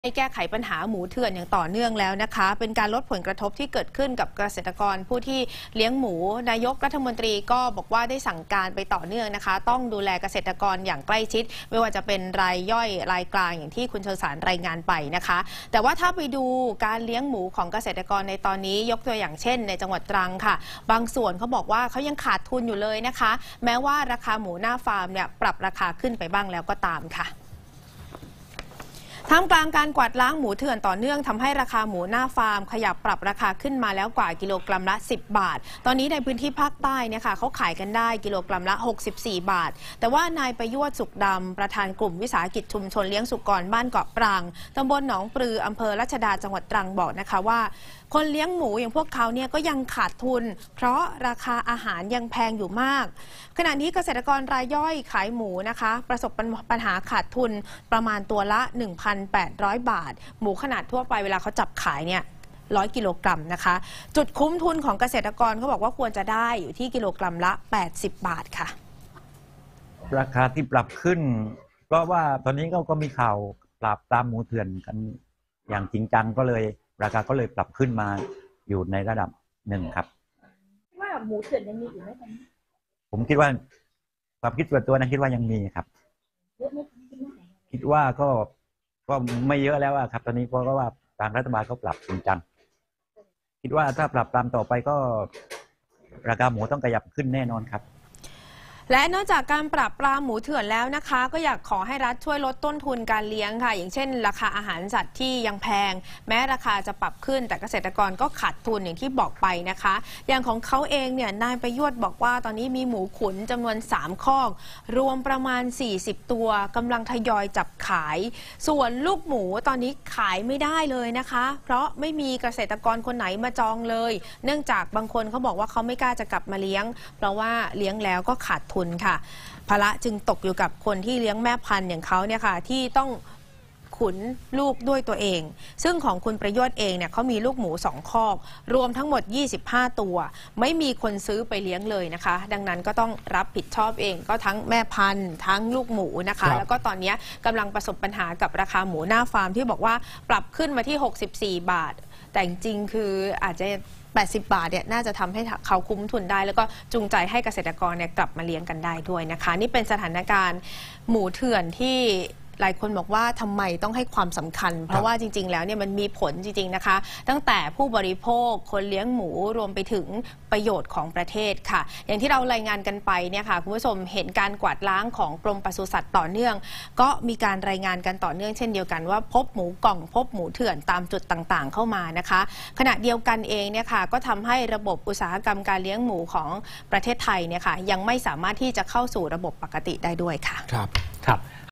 แก้ไขปัญหาหมูเถื่อนอย่างต่อเนื่องแล้วนะคะเป็นการลดผลกระทบที่เกิดขึ้นกับเกษตรกรผู้ที่เลี้ยงหมูนายกรัฐมนตรีก็บอกว่าได้สั่งการไปต่อเนื่องนะคะต้องดูแลเกษตรกรอย่างใกล้ชิดไม่ว่าจะเป็นรายย่อยรายกลางอย่างที่คุณเชอสารรายงานไปนะคะแต่ว่าถ้าไปดูการเลี้ยงหมูของเกษตรกรในตอนนี้ยกตัวอย่างเช่นในจังหวัดตรังค่ะบางส่วนเขาบอกว่าเขายังขาดทุนอยู่เลยนะคะแม้ว่าราคาหมูหน้าฟาร์มเนี่ยปรับราคาขึ้นไปบ้างแล้วก็ตามค่ะท่ามกลางการกวาดล้างหมูเถื่อนต่อเนื่องทำให้ราคาหมูหน้าฟาร์มขยับปรับราคาขึ้นมาแล้วกว่ากิโลกรัมละ10 บาทตอนนี้ในพื้นที่ภาคใต้เนี่ยค่ะเขาขายกันได้กิโลกรัมละ64 บาทแต่ว่านายประยวดสุขดำประธานกลุ่มวิสาหกิจชุมชนเลี้ยงสุกรบ้านเกาะปรางตำบลหนองปลืออำเภอรัชดาจังหวัดตรังบอกนะคะว่าคนเลี้ยงหมูอย่างพวกเขาเนี่ยก็ยังขาดทุนเพราะราคาอาหารยังแพงอยู่มากขณะนี้เกษตรกรรายย่อยขายหมูนะคะประสบปัญหาขาดทุนประมาณตัวละ 1,800 บาทหมูขนาดทั่วไปเวลาเขาจับขายเนี่ย100 กิโลกรัมนะคะจุดคุ้มทุนของเกษตรกรเขาบอกว่าควรจะได้อยู่ที่กิโลกรัมละ80 บาทค่ะราคาที่ปรับขึ้นเพราะว่าตอนนี้ก็มีข่าวปราบปรามหมูเถื่อนกันอย่างจริงจังก็เลยราคาก็เลยปรับขึ้นมาอยู่ในระดับหนึ่งครับว่าหมูเถื่อนยังมีอยู่ไหมตอนนี้ผมคิดว่าความคิดส่วนตัวนะคิดว่ายังมีครับคิดว่าก็ไม่เยอะแล้วครับตอนนี้เพราะว่าทางรัฐบาลเขาปรับจริงจังคิดว่าถ้าปรับตามต่อไปก็ราคาหมูต้องขยับขึ้นแน่นอนครับและนอกจากการปราบปรามหมูเถื่อนแล้วนะคะก็อยากขอให้รัฐช่วยลดต้นทุนการเลี้ยงค่ะอย่างเช่นราคาอาหารสัตว์ที่ยังแพงแม้ราคาจะปรับขึ้นแต่เกษตรกรก็ขาดทุนอย่างที่บอกไปนะคะอย่างของเขาเองเนี่ยนายประยวดบอกว่าตอนนี้มีหมูขุนจำนวน3 คอกรวมประมาณ40 ตัวกำลังทยอยจับขายส่วนลูกหมูตอนนี้ขายไม่ได้เลยนะคะเพราะไม่มีเกษตรกรคนไหนมาจองเลยเนื่องจากบางคนเขาบอกว่าเขาไม่กล้าจะกลับมาเลี้ยงเพราะว่าเลี้ยงแล้วก็ขาดทุนค่ะภาระจึงตกอยู่กับคนที่เลี้ยงแม่พันธุ์อย่างเขาเนี่ยค่ะที่ต้องขุนลูกด้วยตัวเองซึ่งของคุณประโยชน์เองเนี่ยเขามีลูกหมู2 คอกรวมทั้งหมด25 ตัวไม่มีคนซื้อไปเลี้ยงเลยนะคะดังนั้นก็ต้องรับผิดชอบเองก็ทั้งแม่พันธุ์ทั้งลูกหมูนะคะแล้วก็ตอนนี้กำลังประสบปัญหากับราคาหมูหน้าฟาร์มที่บอกว่าปรับขึ้นมาที่64 บาทแต่จริงๆคืออาจจะ80 บาทเนี่ยน่าจะทำให้เขาคุ้มทุนได้แล้วก็จูงใจให้เกษตรกรเนี่ยกลับมาเลี้ยงกันได้ด้วยนะคะนี่เป็นสถานการณ์หมูเถื่อนที่หลายคนบอกว่าทำไมต้องให้ความสำคัญเพราะว่าจริงๆแล้วเนี่ยมันมีผลจริงๆนะคะตั้งแต่ผู้บริโภคคนเลี้ยงหมูรวมไปถึงประโยชน์ของประเทศค่ะอย่างที่เรารายงานกันไปเนี่ยค่ะคุณผู้ชมเห็นการกวาดล้างของกรมปศุสัตว์ต่อเนื่องก็มีการรายงานกันต่อเนื่องเช่นเดียวกันว่าพบหมูกล่องพบหมูเถื่อนตามจุดต่างๆเข้ามานะคะขณะเดียวกันเองเนี่ยค่ะก็ทำให้ระบบอุตสาหกรรมการเลี้ยงหมูของประเทศไทยเนี่ยค่ะยังไม่สามารถที่จะเข้าสู่ระบบปกติได้ด้วยค่ะครับ